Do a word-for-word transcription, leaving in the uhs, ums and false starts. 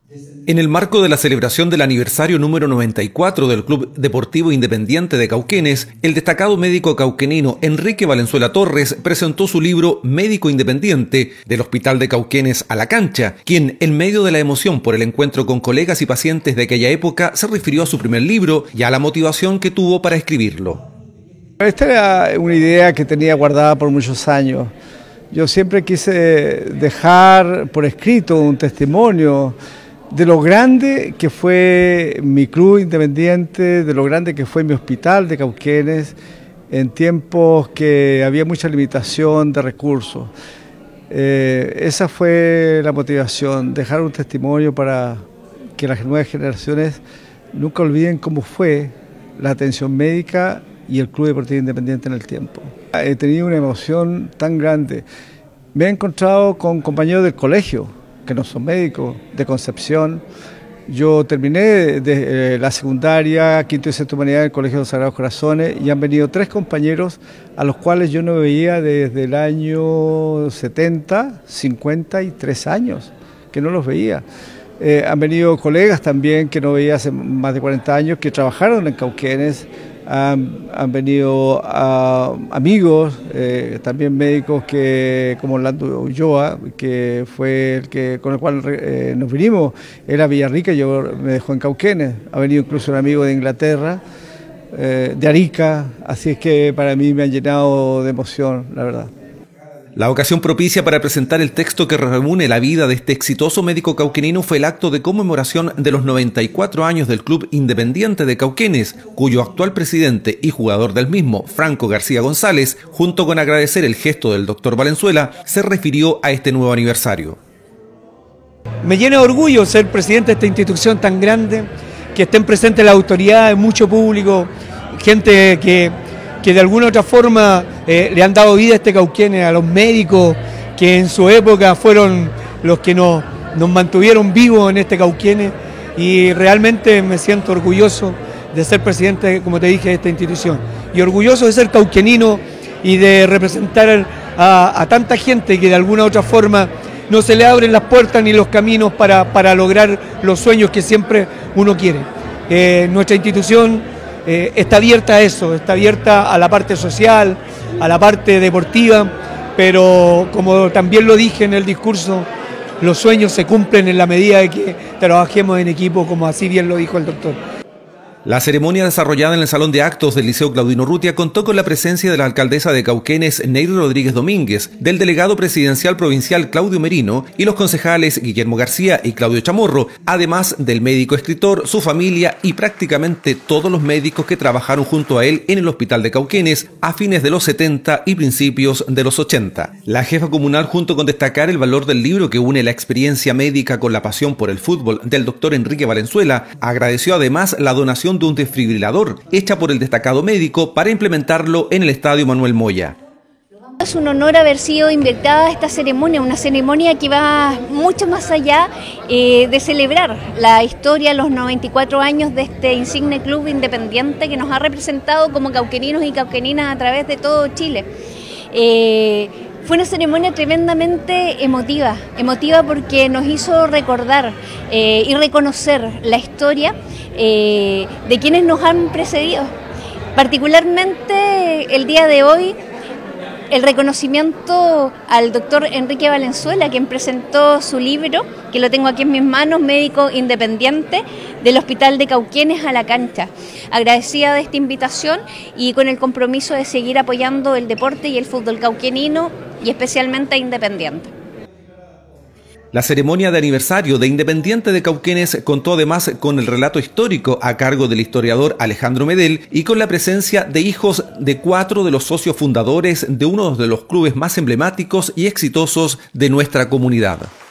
En el marco de la celebración del aniversario número noventa y cuatro del Club Deportivo Independiente de Cauquenes, el destacado médico cauquenino Enrique Valenzuela Torres presentó su libro Médico Independiente, del Hospital de Cauquenes a la cancha, quien, en medio de la emoción por el encuentro con colegas y pacientes de aquella época, se refirió a su primer libro y a la motivación que tuvo para escribirlo. Esta era una idea que tenía guardada por muchos años. Yo siempre quise dejar por escrito un testimonio de lo grande que fue mi club independiente, de lo grande que fue mi hospital de Cauquenes, en tiempos que había mucha limitación de recursos. Eh, esa fue la motivación, dejar un testimonio para que las nuevas generaciones nunca olviden cómo fue la atención médica y el Club Deportivo Independiente en el tiempo. He tenido una emoción tan grande. Me he encontrado con compañeros del colegio, que no son médicos, de Concepción. Yo terminé de, de, eh, la secundaria, quinto y sexto humanidad en el Colegio de los Sagrados Corazones, y han venido tres compañeros a los cuales yo no veía desde el año setenta, cincuenta y tres años, que no los veía. Eh, han venido colegas también que no veía hace más de cuarenta años, que trabajaron en Cauquenes. Han, han venido uh, amigos, eh, también médicos que, como Orlando Ulloa, que fue el que con el cual eh, nos vinimos. Era Villarrica, yo me dejó en Cauquenes. Ha venido incluso un amigo de Inglaterra, eh, de Arica, así es que para mí me han llenado de emoción, la verdad. La ocasión propicia para presentar el texto que reúne la vida de este exitoso médico cauquenino fue el acto de conmemoración de los noventa y cuatro años del Club Independiente de Cauquenes, cuyo actual presidente y jugador del mismo, Franco García González, junto con agradecer el gesto del doctor Valenzuela, se refirió a este nuevo aniversario. Me llena de orgullo ser presidente de esta institución tan grande, que estén presentes las autoridades, mucho público, gente que... que de alguna u otra forma eh, le han dado vida a este Cauquenes, a los médicos que en su época fueron los que nos, nos mantuvieron vivos en este Cauquenes, y realmente me siento orgulloso de ser presidente, como te dije, de esta institución, y orgulloso de ser cauquenino y de representar a, a tanta gente que de alguna u otra forma no se le abren las puertas ni los caminos para, para lograr los sueños que siempre uno quiere. Eh, nuestra institución Eh, está abierta a eso, está abierta a la parte social, a la parte deportiva, pero como también lo dije en el discurso, los sueños se cumplen en la medida de que trabajemos en equipo, como así bien lo dijo el doctor. La ceremonia desarrollada en el Salón de Actos del Liceo Claudino Urrutia contó con la presencia de la alcaldesa de Cauquenes, Neyri Rodríguez Domínguez, del delegado presidencial provincial Claudio Merino y los concejales Guillermo García y Claudio Chamorro, además del médico escritor, su familia y prácticamente todos los médicos que trabajaron junto a él en el Hospital de Cauquenes a fines de los setenta y principios de los ochenta. La jefa comunal, junto con destacar el valor del libro que une la experiencia médica con la pasión por el fútbol del doctor Enrique Valenzuela, agradeció además la donación de un desfibrilador hecha por el destacado médico para implementarlo en el Estadio Manuel Moya. Es un honor haber sido invitada a esta ceremonia, una ceremonia que va mucho más allá eh, de celebrar la historia, los noventa y cuatro años de este insigne club independiente que nos ha representado como cauqueninos y cauqueninas a través de todo Chile. Eh, Fue una ceremonia tremendamente emotiva, emotiva porque nos hizo recordar eh, y reconocer la historia eh, de quienes nos han precedido. Particularmente el día de hoy, el reconocimiento al doctor Enrique Valenzuela, quien presentó su libro, que lo tengo aquí en mis manos, Médico Independiente, del Hospital de Cauquenes a la cancha. Agradecida de esta invitación y con el compromiso de seguir apoyando el deporte y el fútbol cauquenino y especialmente a Independiente. La ceremonia de aniversario de Independiente de Cauquenes contó además con el relato histórico a cargo del historiador Alejandro Medel y con la presencia de hijos de cuatro de los socios fundadores de uno de los clubes más emblemáticos y exitosos de nuestra comunidad.